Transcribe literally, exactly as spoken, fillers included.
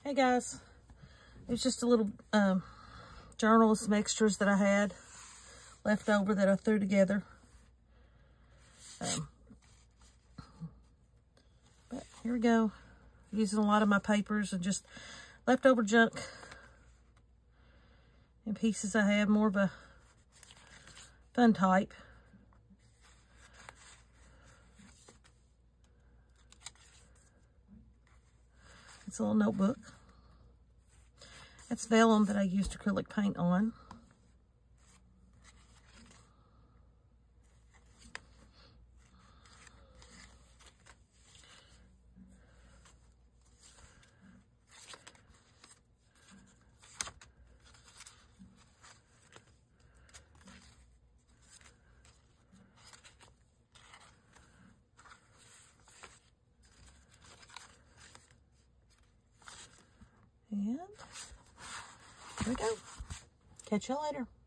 Hey guys, it was just a little um, journal of some extras that I had left over that I threw together. Um, but here we go. Using a lot of my papers and just leftover junk and pieces I had, more of a fun type. It's a little notebook. That's vellum that I used acrylic paint on. And here we go. Catch you later.